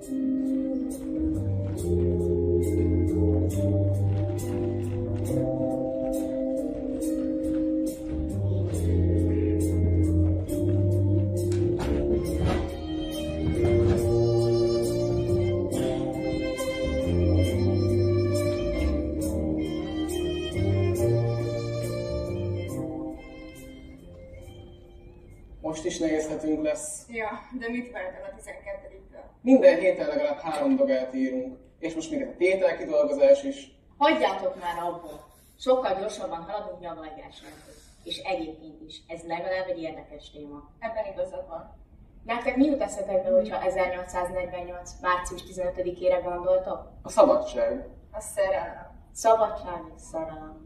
Most is nehézhetünk lesz. Ja, de mit vártál a 12-től? Minden héten legalább 3 dogát írunk. És most még a tételkidolgozás is. Hagyjátok már abból. Sokkal gyorsabban haladunk nyavajgás nélkül. És egyébként is, ez legalább egy érdekes téma. Ebben igazad van. Nektek mi jut eszetekbe, hogyha 1848. március 15-ére gondoltok? A szabadság. A szerelem. Szabadság és szerelem.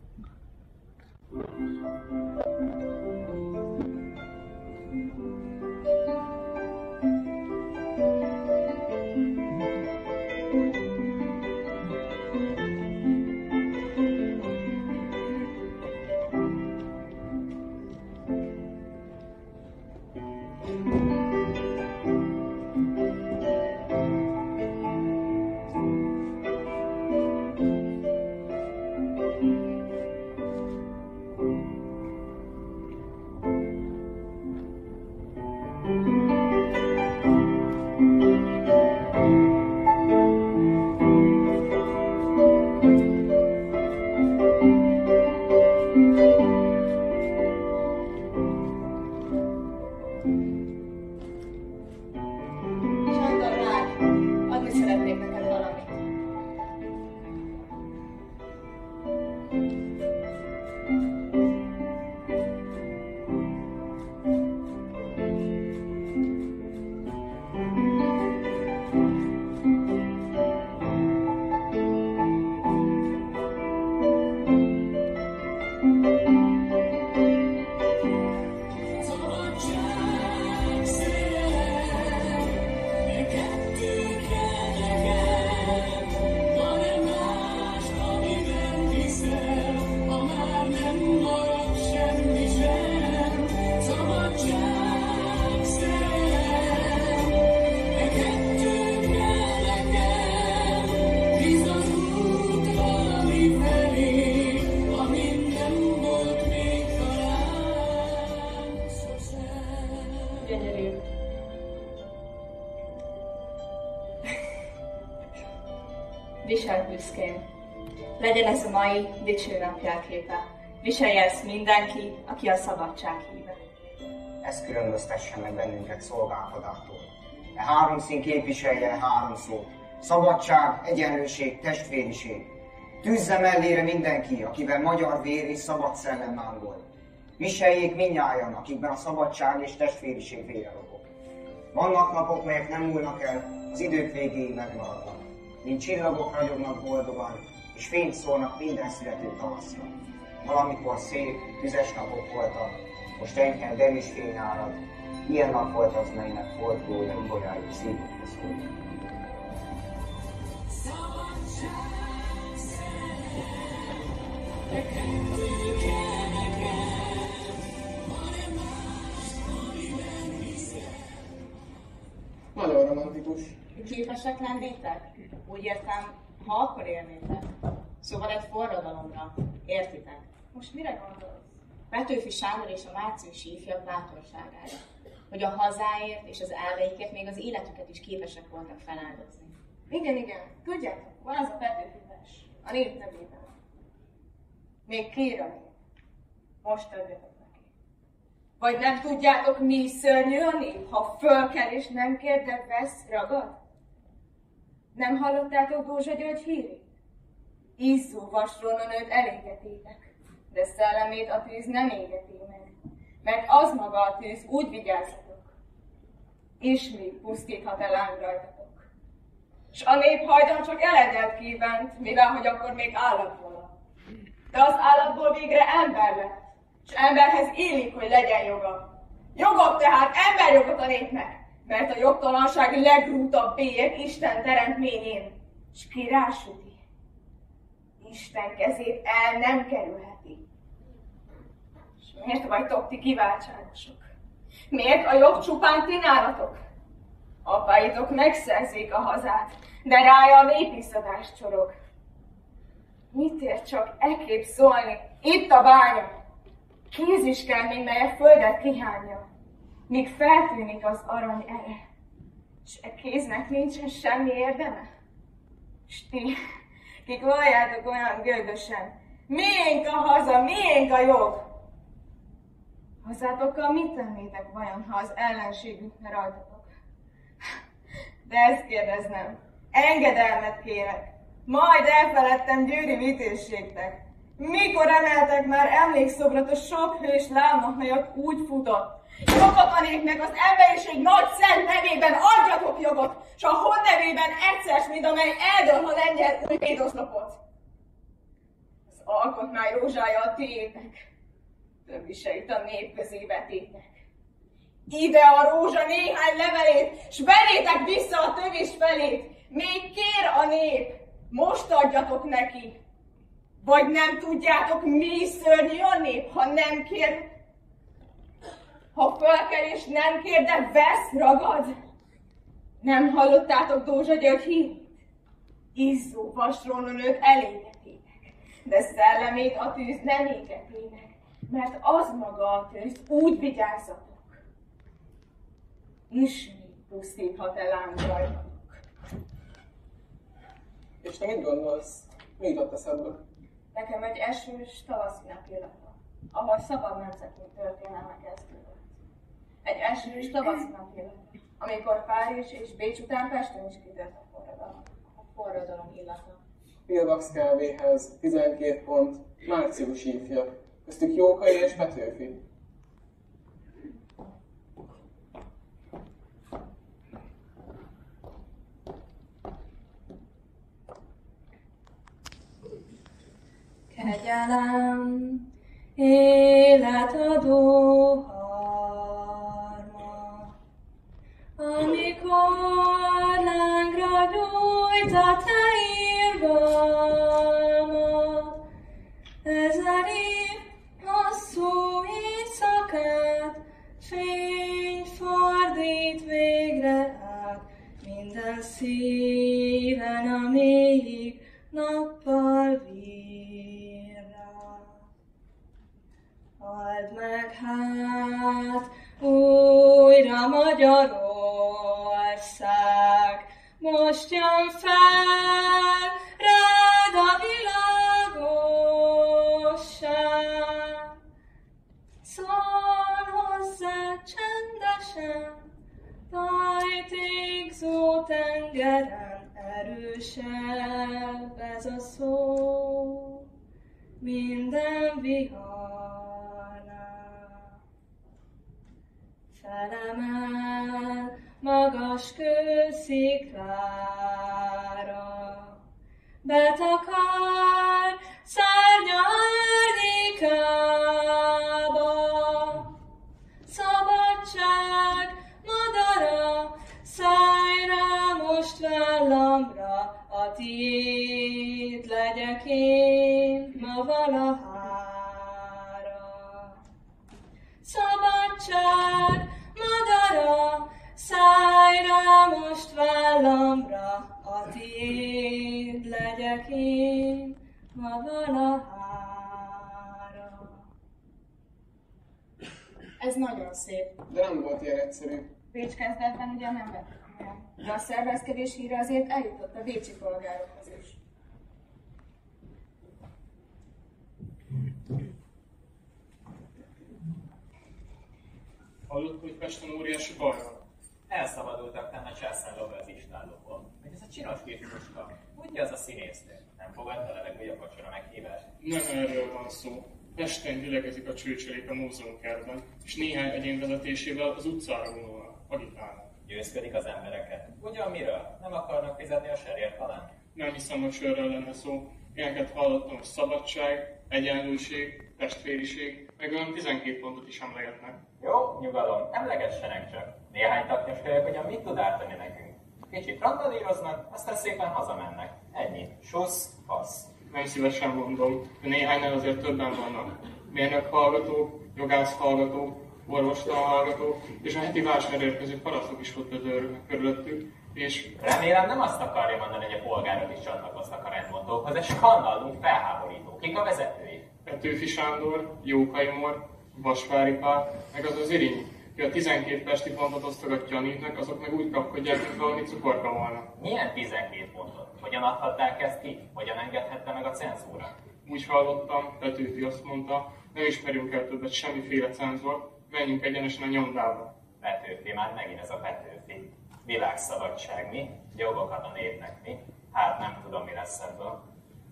Viselj büszkén. Legyen ez a mai dicső nap jelképe. Viselje ezt mindenki, aki a szabadság híve. Ez különböztessen meg bennünket szolgáltatástól. E 3 szín képviseljen 3 szót. Szabadság, egyenlőség, testvériség. Tűzze mellére mindenki, akiben magyar vér és szabad szellem mángol. Viseljék mindnyájan, akikben a szabadság és testvériség vére lobog. Vannak napok, melyek nem múlnak el, az idők végéig megmaradnak. Mint csillagok ragyognak boldogan, és fényt szórnak minden születő tavaszra. Valamikor szép, tüzes napok voltak, most enyhe, de is fény árad. Ilyen nap volt az, melynek fordulója ibolyájuk szívükre szólt. Nagyon romantikus. Képesek lennétek? Úgy értem, ha akkor élnétek. Szóval egy forradalomra. Értitek? Most mire gondolsz? Petőfi Sándor és a márciusi ifjak bátorságára. Hogy a hazáért és az elveikért még az életüket is képesek voltak feláldozni. Igen, tudjátok, van az a Petőfi vers, a nép nevében. Még kér a nép. Most adjatok neki. Vagy nem tudjátok, mi szörnyű a nép, ha fölkel és nem kér, de vesz, ragad? Nem hallottátok Dózsa György hírét? Izzó vasrónon őt elégetétek, de szellemét a tűz nem égeti meg, mert az maga a tűz, úgy vigyázzatok. Ismét pusztíthat el láng rajtatok. S a nép hajdan csak eledelt kívánt, mivel hogy akkor még állat vala. De az állatból végre ember lett, s emberhez illik, hogy legyen joga. Jogot tehát, emberjogot a népnek, mert a jogtalanság legrútabb bélyeg Isten teremtményén, s ki rásüti, Isten kezét el nem kerülheti. És miért vagytok ti kiváltságosok? Miért a jog csupán ti nálatok? Apáitok megszerzik a hazát, de rája a népiszadás csorog. Mit ér csak ekképp szólni? Itt a bánya! Kéz is kell még, mely a földet kihányja, míg feltűnik az arany ere. S e kéznek nincsen semmi érdeme? S ti, kik valljátok olyan gőgösen, miénk a haza, miénk a jog? Hazátokkal mit tennétek vajon, ha az ellenségük ne rajtatok? De ezt kérdeznem, engedelmet kérek, majd elfeledtem győri vitézségtek. Mikor emeltek már emlékszobrot a sok hős lábnak, mely ott úgy futott? Jogot a népnek az emberiség nagy szent nevében adjatok jogot, s a hod nevében egyszer, mint amely eldől, ha lengyel új védoszlopot. Az alkotmány rózsája a tiétek, többi se itt a nép közé vetétek. Ide a rózsa néhány levelét, s verétek vissza a tövis felét. Még kér a nép, most adjatok neki. Vagy nem tudjátok, mi szörnyű a nép, ha nem kér? Ha fölkel és nem kér, de vesz, ragad? Nem hallottátok Dózsa György hírét? Izzó vasrónon őt elégetétek, de szellemét a tűz nem égetének, mert az maga a tűz, úgy vigyázzatok. Ismét pusztít, ha te lángrajtatok. És te mit gondolsz? Mi jutott eszedbe? Nekem egy esős tavaszi napilata, ahol szabad nemzetünk történelme kezdődött. Egy esős tavaszi napilata, amikor Párizs és Bécs után Pesten is kitört a forradalom. A forradalom illata. Pilvax kávéhez 12 pont, márciusi ifjak, köztük Jókai és Petőfi. Kegyelem, életadó harma, amikor lángra gyújt a te irgalmad, 1000 év hosszú éjszakát, fény fordít végre át, minden szíven, amíg nappal vír. Halld meg hát újra Magyarország, most jön fel rád a világosság. Szól hozzá csendesen, tajtékzó tengeren, erősebb ez a szó, minden viharnál. Felemel magas kősziklára, betakar szárnya árnyékába. Szabadság madara, szállj rá most vállamra, a tiéd legyek én ma valahára. Szabadság madara, szállj rá most vállamra, a tiéd legyek én ma valahára. Ez nagyon szép. De nem volt ilyen egyszerű. Bécs kezdetben ugye nem vettük komolyan, de a szervezkedés híre azért eljutott a bécsi polgárokhoz is. Hallott, hogy Pesten óriási baj van? Elszabadultak tenne Császár Lóbe az istállóból. Hogy ez a csinos kis Puska, úgyja az a színésznő. Nem fogadta a legújabb vacsora meghívást? Nem erről van szó. Pesten gyülekezik a csőcselék a múzeumkertben, és néhány egyén vezetésével az utcára vonulnak, agitálnak. Győzködik az embereket. Ugyan miről? Nem akarnak fizetni a serért talán? Nem hiszem, hogy sörről lenne szó. Ilyeneket hallottam, hogy szabadság, egyenlőség, testvériség, meg olyan 12 pontot is emlegetnek. Jó, nyugalom, emlegessenek csak. Néhány taknyos kölyök, hogyan mit tud ártani nekünk. Kicsit randalíroznak, aztán szépen hazamennek. Ennyi. Susz, fasz. Nem szívesen mondom, de néhánynál azért többen vannak. Mérnök hallgatók, jogász hallgatók, orvostalan hallgatók, és a heti válságra érkező parasztok is ott dödörögnek körülöttük, és... Remélem nem azt akarja mondani, hogy a polgárok is csatlakoztak a rendmondókhoz, ez skandallunk felháborító. Kik a vezetői? Petőfi Sándor, Jókai Mór, Vasvári Pál, meg az az Iriny, ki a 12 pesti pontot osztogatja a népnek, azok meg úgy kapkodják, mint valami cukorka volna. Milyen 12 pontot? Hogyan adhatták ezt ki? Hogyan engedhette meg a cenzúra? Úgy hallottam, Petőfi azt mondta, nem ismerünk el többet semmiféle cenzort, menjünk egyenesen a nyomdába. Petőfi, már megint ez a Petőfi. Világszabadság mi? Jogokat a népnek mi? Hát nem tudom, mi lesz ebből.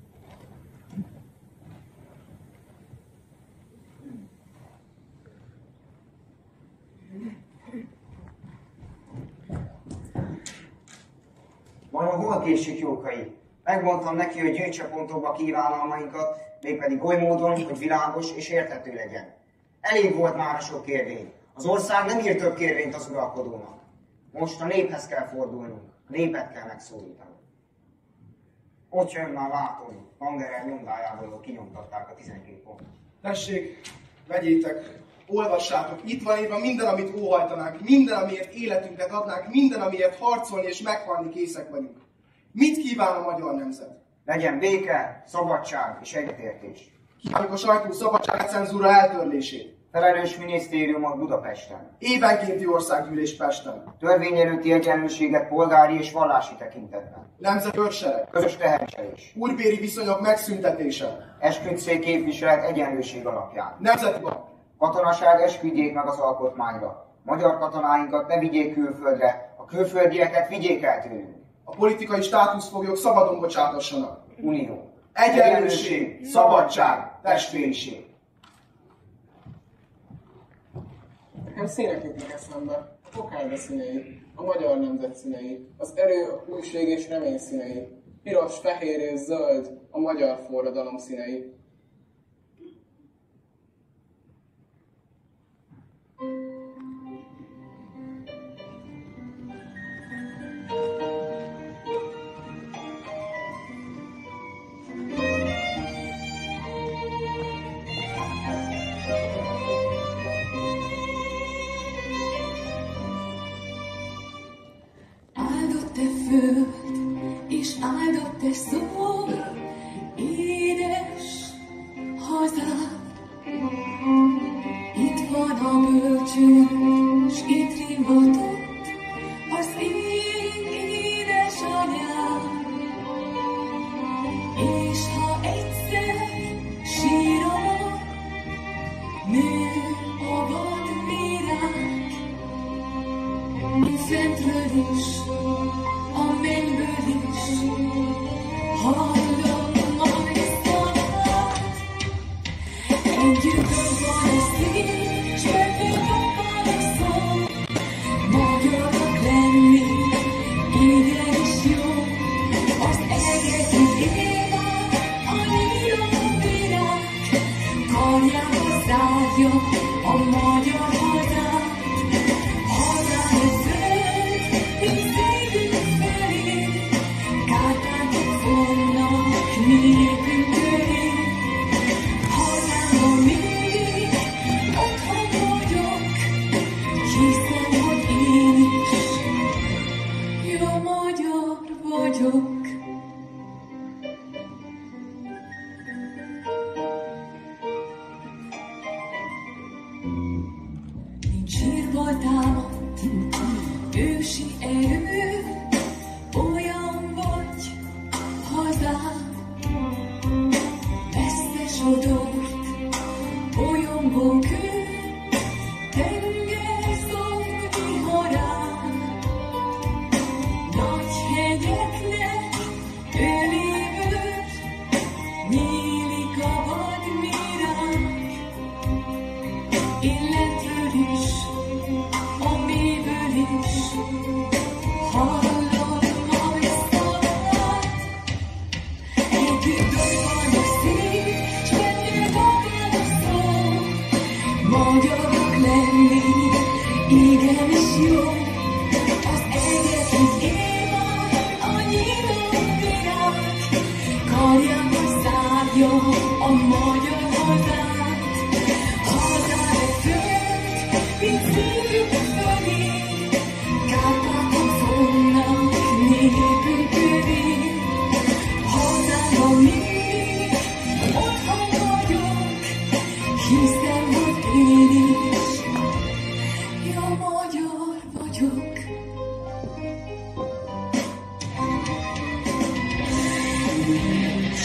Vajon hol késik Jókai? Megmondtam neki, hogy gyűjtse pontokba kívánalmainkat, mégpedig oly módon, hogy világos és érthető legyen. Elég volt már a sok kérvény. Az ország nem ír több kérvényt az uralkodónak. Most a néphez kell fordulnunk, a népet kell megszólítani. Ott jön már látom, Langerer nyomdájából, ahol kinyomtatták a 12 pontot. Tessék, vegyétek, olvassátok, itt van írva minden, amit óhajtanánk, minden, amiért életünket adnánk, minden, amiért harcolni és meghalni készek vagyunk. Mit kíván a magyar nemzet? Legyen béke, szabadság és egyetértés. Kívánjuk a sajtó szabadság cenzúra eltörlését. Felelős minisztériumot Budapesten. Évenkénti országgyűlés Pesten. Törvény előtti egyenlőséget polgári és vallási tekintetben. Nemzeti őrsereg. Közös teherviselés. Úrbéri viszonyok megszüntetése. Esküdtszék képviselet egyenlőség alapján. Nemzeti bank. Katonaság esküdjék meg az alkotmányra. Magyar katonáinkat ne vigyék külföldre, a külföldieket vigyék el tőlünk. A politikai státuszfoglyok szabadon bocsátassanak. Unió. Egyenlőség, szabadság, testvériség. Nekem színek jutnak eszembe, a kokárda színei, a magyar nemzet színei, az erő, újség és remény színei, piros, fehér és zöld, a magyar forradalom színei. És áldott-e szó, édes hazám. Itt van a bölcsőn, s itt ringatott az én édesanyám. És ha egyszer sírom, nő a vadvirág, mint fentről is, a mennyből is, hallom majd szavát. Együtt van a szív, s bennünk van a szó. Magyarok lenni, igenis jó. Az egekig él a nyíló virág, karjába zárja a magyar hazát. Hazája zöld, mint szívünk felé, Kárpátok vonnak népünk köré. Hazámban mindig otthon vagyok, hiszem, hogy én is jó magyar vagyok. Nincs sírva támadt ősi erő, olyan vagy hazám. Összesodort bolyongó kő, tengerzond viharán. Nagy hegyeknek öléből nyílik a vadvirág. Illetről is, a mélyből is, hallom majd szavát. Együtt dobban a szív, s bennünk akad a szó. Magyarok lenni, igenis jó. Az egekig él a nyíló virág, karjába zárja a magyar hazát. Hazája föld,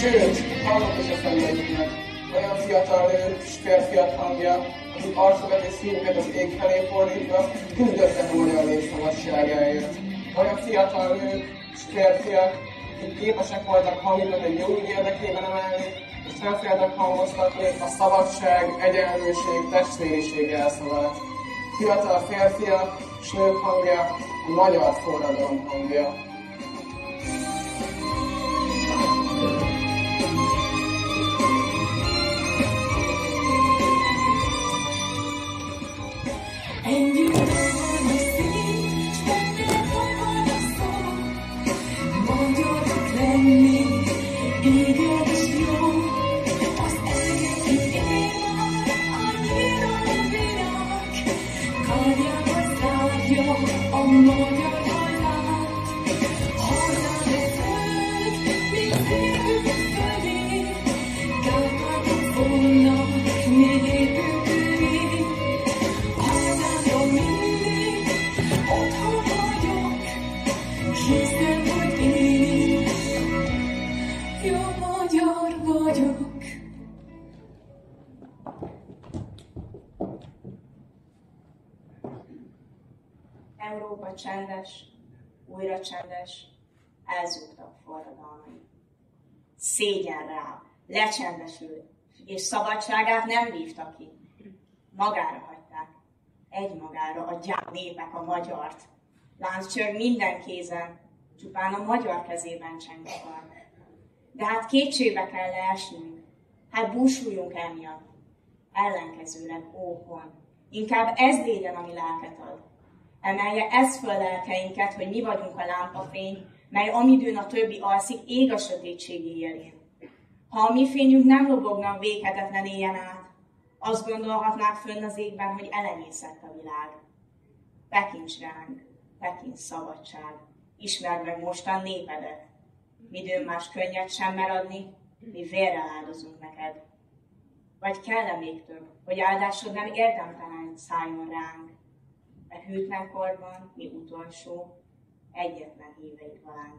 Sőt, hallok is a személyüknek. Olyan fiatal nők és férfiak hangja, akik arcukat és szívüket az ég felé fordítva küzdöttek a magyar nép szabadságáért. Olyan fiatal nők és férfiak, akik képesek voltak hangjukat egy jó ügy érdekében emelni, és nem féltek hangoztatni a szabadság, egyenlőség, testvériség jelszavát. Fiatal férfiak és nők hangja a magyar forradalom hangja. Együtt akarnak szép, s benned akarnak szó. Magyarok lenni, igen és jó. Az egekig él, annyira nem virág. Karjába zárja a magyar hajlát. Hazám egy föld, mint szívük fölé. Kárpátok vonnak, népünk ővé. Hiszem, hogy én jó magyar vagyok. Európa csendes, újra csendes, elzúgtak forradalmai. Szégyen rá, lecsendesült, és szabadságát nem vívta ki. Magára hagyták, egymagára adják népek a magyart. Lánccsörg minden kézen, csupán a magyar kezében cseng a kar. De hát kétségbe kell leesnünk, hát búsuljunk emiatt. Ellenkezőleg, óhon, inkább ez légyen, ami lelket ad. Emelje ez föl lelkeinket, hogy mi vagyunk a lámpafény, mely amidőn a többi alszik, ég a sötétség éjjelén. Ha a mi fényünk nem lobogna véghetetlen éjjen át, azt gondolhatnák fönn az égben, hogy elenyészett a világ. Tekints ránk, tekints szabadság, ismerd meg mostan népedet. Midőn más könnyet sem mer adni, mi vérrel áldozunk neked. Vagy kell-e még több, hogy áldásod nem érdemtelen szálljon ránk? E hűtlen korban mi utolsó, egyetlen híveid valánk.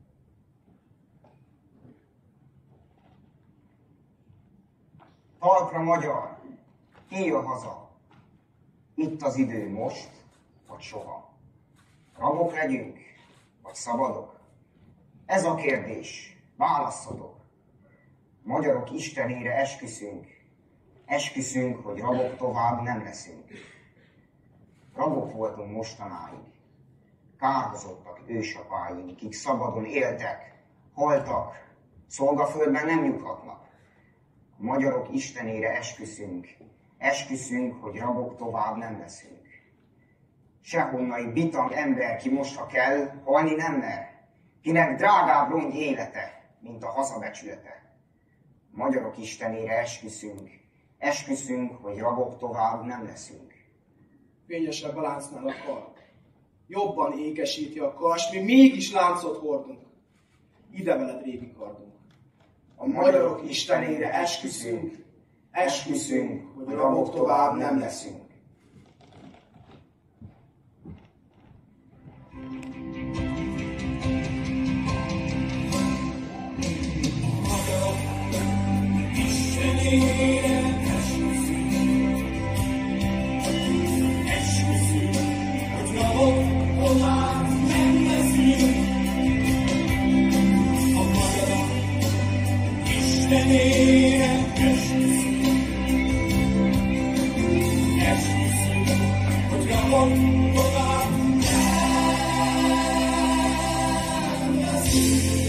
Talpra magyar, híj a haza. Itt az idő most, vagy soha. Rabok legyünk, vagy szabadok? Ez a kérdés, válasszatok. Magyarok istenére esküszünk, hogy rabok tovább nem leszünk. Rabok voltunk mostanáig, kárhozottak ősapáink, kik szabadon éltek, haltak, szolgaföldben nem nyughatnak. A magyarok istenére esküszünk, hogy rabok tovább nem leszünk. Sehonnai bitang ember, ki most, ha kell, halni nem mer, kinek drágább rongy élete, mint a hazabecsülete. A magyarok istenére esküszünk, hogy rabok tovább nem leszünk. Fényesebb a láncnál a kar. Jobban ékesíti a kars, mi mégis láncot hordunk. Ide veled régi kardunk. A magyarok istenére esküszünk, hogy rabok tovább nem leszünk. Tovább nem leszünk.